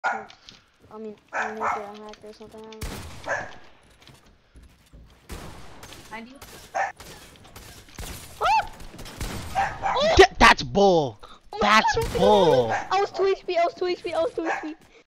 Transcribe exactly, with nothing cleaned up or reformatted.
I mean, I make it a hack or something. I don't know. ninety? Oh! D that's bull. Oh That's God, bull. I was two H P. I was two H P. I was two H P.